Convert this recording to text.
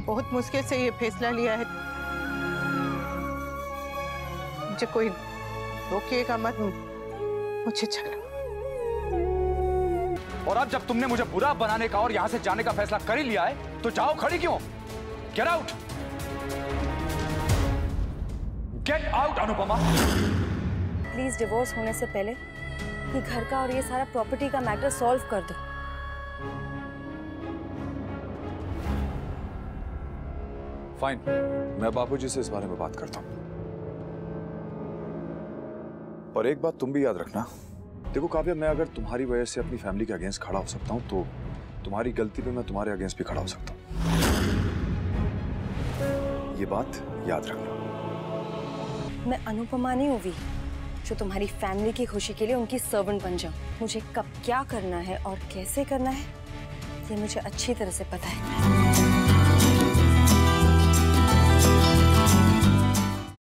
बहुत मुश्किल से ये फैसला लिया है। मुझे कोई रोकिएगा मत, मुझे चलो। और अब जब तुमने मुझे बुरा बनाने का और यहाँ से जाने का फैसला कर ही लिया है तो जाओ, खड़ी क्यों? Get out, get out Anupama. Please divorce होने से पहले ये घर का और ये सारा प्रॉपर्टी का मैटर सॉल्व कर दो। फाइन, मैं बापूजी से इस बारे में बात करता हूँ। और एक बात तुम भी याद रखना, देखो काव्या, मैं अगर तुम्हारी वजह से अपनी फैमिली के अगेंस्ट खड़ा हो सकता हूँ तो तुम्हारी गलती पे मैं तुम्हारे अगेंस्ट भी खड़ा हो सकता हूँ। ये बात याद रखना। मैं अनुपमा नहीं हुई जो तुम्हारी फैमिली की खुशी के लिए उनकी सर्वेंट बन जाऊं। मुझे कब क्या करना है और कैसे करना है ये मुझे अच्छी तरह से पता है।